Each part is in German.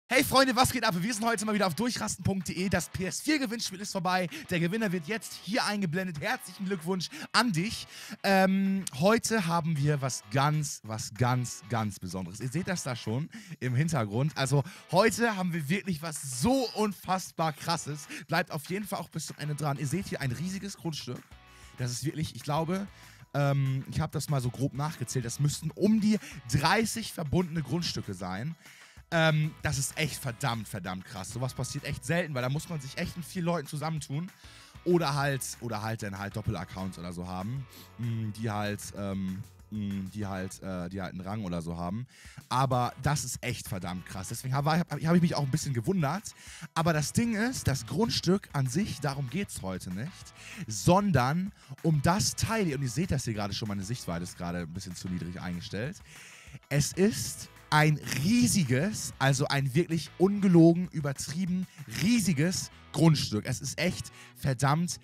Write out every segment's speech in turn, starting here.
Hey Freunde, was geht ab? Wir sind heute mal wieder auf durchrasten.de. Das PS4-Gewinnspiel ist vorbei. Der Gewinner wird jetzt hier eingeblendet. Herzlichen Glückwunsch an dich. Heute haben wir was ganz Besonderes. Ihr seht das da schon im Hintergrund. Also heute haben wir wirklich was so unfassbar Krasses. Bleibt auf jeden Fall auch bis zum Ende dran. Ihr seht hier ein riesiges Grundstück. Das ist wirklich, ich glaube... ich habe das mal so grob nachgezählt. Das müssten um die 30 verbundene Grundstücke sein. Das ist echt verdammt krass. Sowas passiert echt selten, weil da muss man sich echt mit vielen Leuten zusammentun. Oder halt dann halt Doppelaccounts oder so haben, die halt einen Rang oder so haben. Aber das ist echt verdammt krass. Deswegen habe ich mich auch ein bisschen gewundert. Aber das Ding ist, das Grundstück an sich, darum geht es heute nicht, sondern um das Teil hier, und ihr seht das hier gerade schon, meine Sichtweite ist gerade ein bisschen zu niedrig eingestellt. Es ist ein riesiges, also ein wirklich ungelogen, übertrieben riesiges Grundstück. Es ist echt verdammt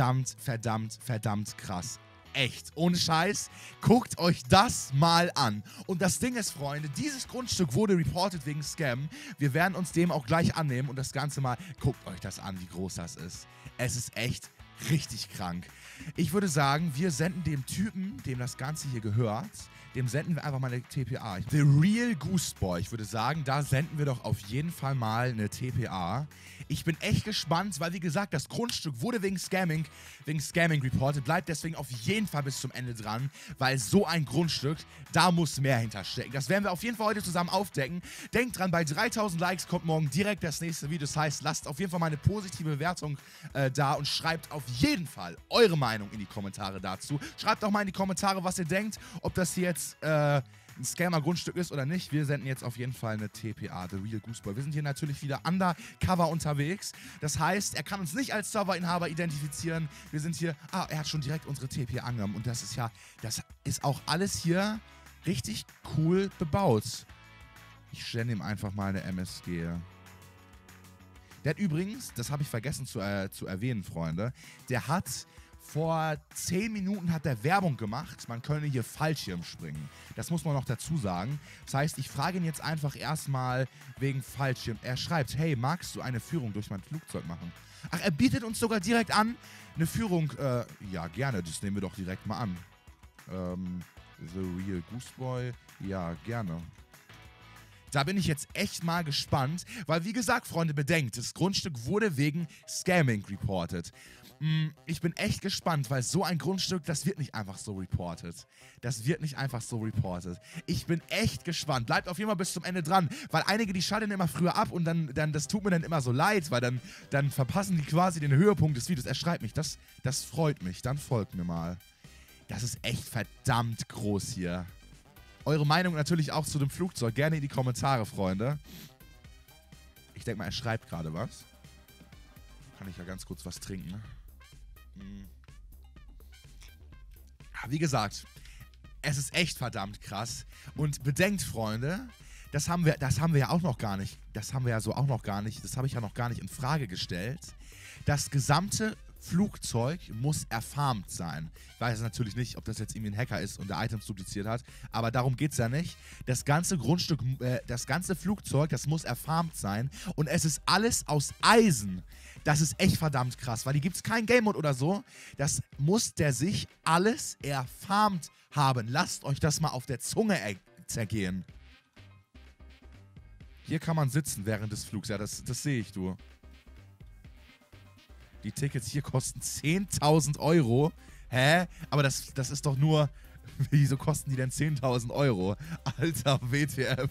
krass. Echt, ohne Scheiß. Guckt euch das mal an. Und das Ding ist, Freunde, dieses Grundstück wurde reported wegen Scam. Wir werden uns dem auch gleich annehmen und das Ganze mal, guckt euch das an, wie groß das ist. Es ist echt richtig krank. Ich würde sagen, wir senden dem Typen, dem das Ganze hier gehört, dem senden wir einfach mal eine TPA. The Real Goose Boy. Ich würde sagen, da senden wir doch auf jeden Fall mal eine TPA. Ich bin echt gespannt, weil wie gesagt, das Grundstück wurde wegen Scamming reported. Bleibt deswegen auf jeden Fall bis zum Ende dran, weil so ein Grundstück, da muss mehr hinterstecken. Das werden wir auf jeden Fall heute zusammen aufdecken. Denkt dran, bei 3000 Likes kommt morgen direkt das nächste Video. Das heißt, lasst auf jeden Fall mal eine positive Bewertung da und schreibt auf jeden Fall eure Meinung in die Kommentare dazu. Schreibt auch mal in die Kommentare, was ihr denkt, ob das hier jetzt ein Scammer-Grundstück ist oder nicht. Wir senden jetzt auf jeden Fall eine TPA, The Real Goose Boy. Wir sind hier natürlich wieder undercover unterwegs. Das heißt, er kann uns nicht als Serverinhaber identifizieren. Wir sind hier, er hat schon direkt unsere TPA angenommen. Und das ist auch alles hier richtig cool bebaut. Ich stelle ihm einfach mal eine MSG. Der hat übrigens, das habe ich vergessen zu erwähnen, Freunde, der hat vor 10 Minuten hat er Werbung gemacht, man könne hier Fallschirm springen. Das muss man noch dazu sagen. Das heißt, ich frage ihn jetzt einfach erstmal wegen Fallschirm. Er schreibt, hey, magst du eine Führung durch mein Flugzeug machen? Ach, er bietet uns sogar direkt an, eine Führung, ja gerne, das nehmen wir doch direkt mal an. The Real Goose Boy, ja gerne. Da bin ich jetzt echt mal gespannt, weil wie gesagt, Freunde, bedenkt, das Grundstück wurde wegen Scamming reported. Ich bin echt gespannt, weil so ein Grundstück, das wird nicht einfach so reported. Das wird nicht einfach so reported. Ich bin echt gespannt. Bleibt auf jeden Fall bis zum Ende dran, weil einige, die schalten immer früher ab und dann das tut mir dann immer so leid, weil dann verpassen die quasi den Höhepunkt des Videos. Er schreibt mich, das freut mich, dann folgt mir mal. Das ist echt verdammt groß hier. Eure Meinung natürlich auch zu dem Flugzeug. Gerne in die Kommentare, Freunde. Ich denke mal, er schreibt gerade was. Kann ich ja ganz kurz was trinken, ne? Wie gesagt, es ist echt verdammt krass. Und bedenkt, Freunde, das haben wir ja auch noch gar nicht. Das habe ich ja noch gar nicht in Frage gestellt. Das gesamte Flugzeug muss erfarmt sein. Ich weiß natürlich nicht, ob das jetzt irgendwie ein Hacker ist und der Items dupliziert hat, aber darum geht es ja nicht. Das ganze Grundstück, das ganze Flugzeug, das muss erfarmt sein und es ist alles aus Eisen. Das ist echt verdammt krass, weil hier gibt es kein Game Mode oder so. Das muss der sich alles erfarmt haben. Lasst euch das mal auf der Zunge zergehen. Hier kann man sitzen während des Flugs. Ja, das sehe ich, du. Die Tickets hier kosten 10.000 Euro. Hä? Aber das ist doch nur... Wieso kosten die denn 10.000 Euro? Alter, WTF.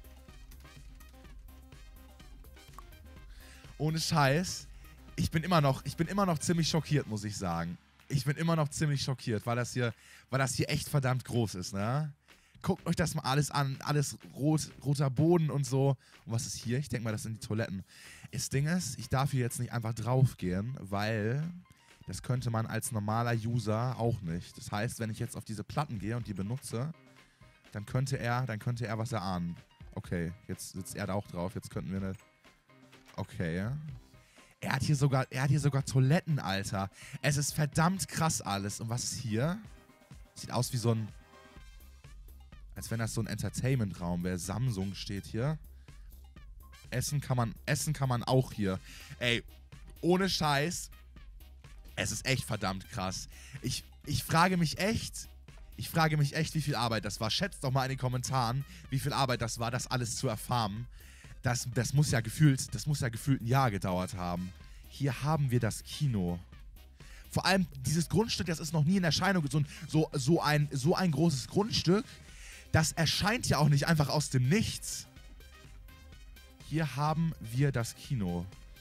Ohne Scheiß. Ich bin immer noch ziemlich schockiert, muss ich sagen. Ich bin immer noch ziemlich schockiert, weil das hier echt verdammt groß ist, ne? Guckt euch das mal alles an. Alles roter Boden und so. Und was ist hier? Ich denke mal, das sind die Toiletten. Das Ding ist, ich darf hier jetzt nicht einfach drauf gehen, weil das könnte man als normaler User auch nicht. Das heißt, wenn ich jetzt auf diese Platten gehe und die benutze, dann könnte er was erahnen. Okay, jetzt sitzt er da auch drauf. Jetzt könnten wir eine... Okay. Er hat hier sogar Toiletten, Alter. Es ist verdammt krass alles. Und was ist hier? Sieht aus wie so ein... Als wenn das so ein Entertainment-Raum wäre. Samsung steht hier. Essen kann man auch hier. Ey, ohne Scheiß. Es ist echt verdammt krass. Ich frage mich echt, wie viel Arbeit das war. Schätzt doch mal in den Kommentaren, wie viel Arbeit das war, das alles zu erfarmen. Das muss ja gefühlt ein Jahr gedauert haben. Hier haben wir das Kino. Vor allem dieses Grundstück, das ist noch nie in Erscheinung. So ein großes Grundstück, das erscheint ja auch nicht einfach aus dem Nichts. Hier haben wir das Kino.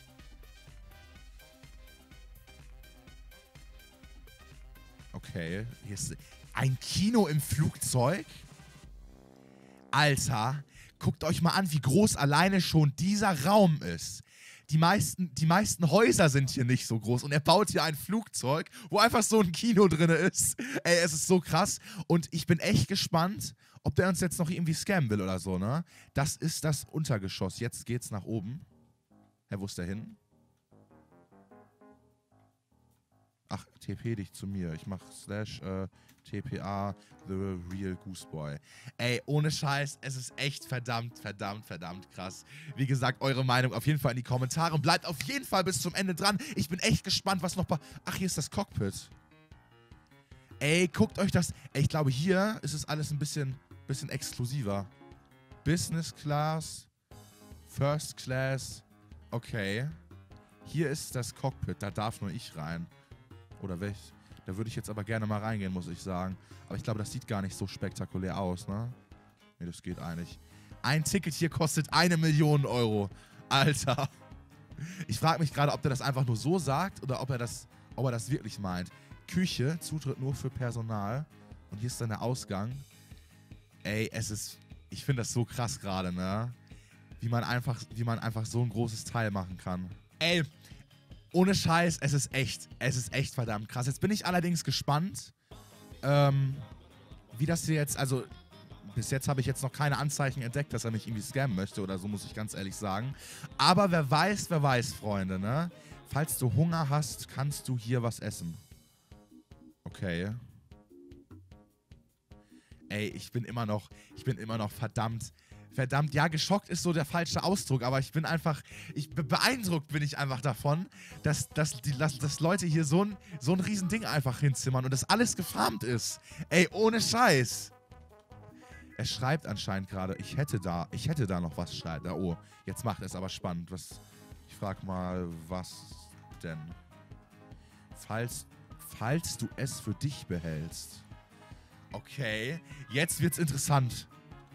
Okay, hier ist ein Kino im Flugzeug. Alter, guckt euch mal an, wie groß alleine schon dieser Raum ist. Die meisten Häuser sind hier nicht so groß und er baut hier ein Flugzeug, wo einfach so ein Kino drin ist. Ey, es ist so krass und ich bin echt gespannt, ob der uns jetzt noch irgendwie scammen will oder so, ne? Das ist das Untergeschoss. Jetzt geht's nach oben. Hä, wo ist der hin? Ach, TP dich zu mir. Ich mach / TPA The Real Gooseboy. Ey, ohne Scheiß, es ist echt verdammt krass. Wie gesagt, eure Meinung auf jeden Fall in die Kommentare und bleibt auf jeden Fall bis zum Ende dran. Ich bin echt gespannt, was noch... Ach, hier ist das Cockpit. Ey, guckt euch das... Ey, ich glaube, hier ist es alles ein bisschen exklusiver. Business Class, First Class. Okay. Hier ist das Cockpit, da darf nur ich rein. Oder welch? Da würde ich jetzt aber gerne mal reingehen, muss ich sagen. Aber ich glaube, das sieht gar nicht so spektakulär aus, ne? Ne, das geht eigentlich. Ein Ticket hier kostet 1 Million Euro. Alter. Ich frage mich gerade, ob der das einfach nur so sagt oder ob er das wirklich meint. Küche, Zutritt nur für Personal. Und hier ist dann der Ausgang. Ey, ich finde das so krass gerade, ne? Wie man einfach so ein großes Teil machen kann. Ey, ohne Scheiß, es ist echt verdammt krass. Jetzt bin ich allerdings gespannt, wie das hier jetzt, also bis jetzt habe ich jetzt noch keine Anzeichen entdeckt, dass er mich irgendwie scammen möchte oder so, muss ich ganz ehrlich sagen. Aber wer weiß, Freunde, ne? Falls du Hunger hast, kannst du hier was essen. Okay. Ey, ich bin immer noch verdammt, ja, geschockt ist so der falsche Ausdruck, aber beeindruckt bin ich einfach davon, dass Leute hier so ein Riesending einfach hinzimmern und das alles gefarmt ist. Ey, ohne Scheiß. Er schreibt anscheinend gerade, ich hätte da noch was, schreibt er. Oh, jetzt macht es aber spannend. Ich frag mal, was denn? Falls du es für dich behältst. Okay, jetzt wird's interessant.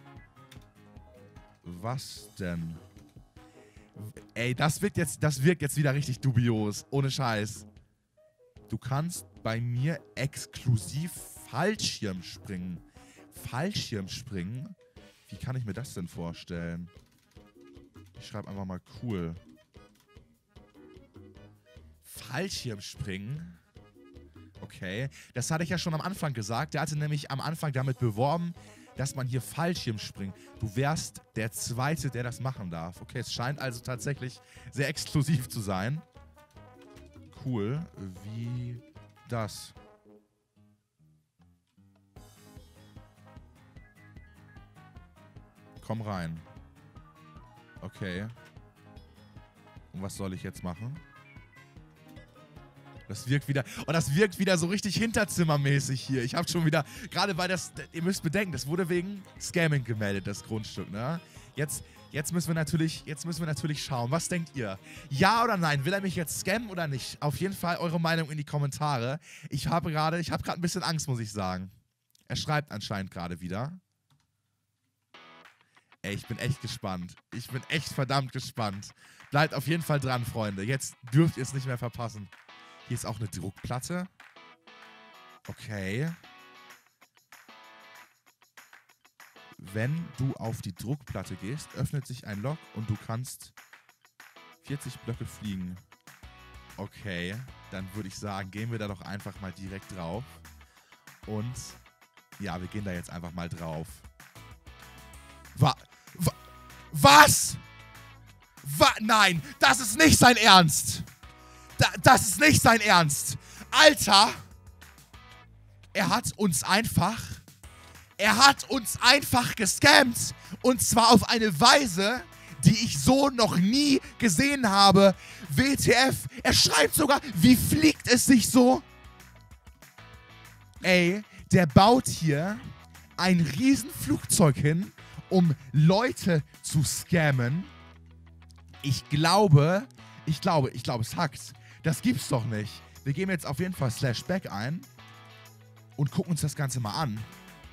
Was denn? Ey, das wirkt jetzt wieder richtig dubios. Ohne Scheiß. Du kannst bei mir exklusiv Fallschirm springen. Fallschirm springen? Wie kann ich mir das denn vorstellen? Ich schreibe einfach mal cool. Fallschirm springen? Okay. Das hatte ich ja schon am Anfang gesagt. Der hatte nämlich am Anfang damit beworben, dass man hier Fallschirm springt. Du wärst der Zweite, der das machen darf. Okay, es scheint also tatsächlich sehr exklusiv zu sein. Cool. Wie das? Komm rein. Okay. Und was soll ich jetzt machen? Das wirkt wieder so richtig hinterzimmermäßig hier. Ich habe schon wieder, gerade weil ihr müsst bedenken, das wurde wegen Scamming gemeldet, das Grundstück, ne? Jetzt müssen wir natürlich schauen. Was denkt ihr? Ja oder nein? Will er mich jetzt scammen oder nicht? Auf jeden Fall eure Meinung in die Kommentare. Ich habe gerade ein bisschen Angst, muss ich sagen. Er schreibt anscheinend gerade wieder. Ey, ich bin echt gespannt. Ich bin echt verdammt gespannt. Bleibt auf jeden Fall dran, Freunde. Jetzt dürft ihr es nicht mehr verpassen. Hier ist auch eine Druckplatte. Okay. Wenn du auf die Druckplatte gehst, öffnet sich ein Lock und du kannst 40 Blöcke fliegen. Okay, dann würde ich sagen, gehen wir da doch einfach mal direkt drauf. Und ja, wir gehen da jetzt einfach mal drauf. Was? Nein, das ist nicht sein Ernst. Das ist nicht sein Ernst. Alter, er hat uns einfach gescammt. Und zwar auf eine Weise, die ich so noch nie gesehen habe. WTF, er schreibt sogar, wie fliegt es sich so? Ey, der baut hier ein Riesenflugzeug hin, um Leute zu scammen. Ich glaube, es hackt. Das gibt's doch nicht. Wir geben jetzt auf jeden Fall /back ein und gucken uns das Ganze mal an.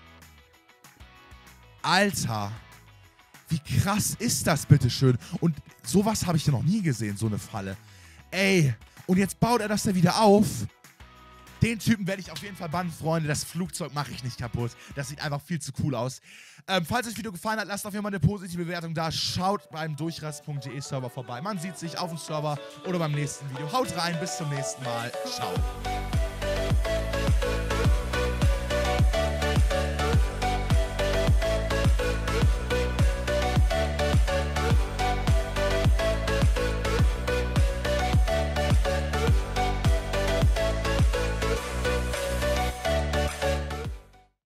Alter, wie krass ist das bitteschön? Und sowas habe ich ja noch nie gesehen, so eine Falle. Ey, und jetzt baut er das da wieder auf. Den Typen werde ich auf jeden Fall bannen, Freunde. Das Flugzeug mache ich nicht kaputt. Das sieht einfach viel zu cool aus. Falls euch das Video gefallen hat, lasst auf jeden Fall eine positive Bewertung da. Schaut beim durchrast.de Server vorbei. Man sieht sich auf dem Server oder beim nächsten Video. Haut rein, bis zum nächsten Mal. Ciao.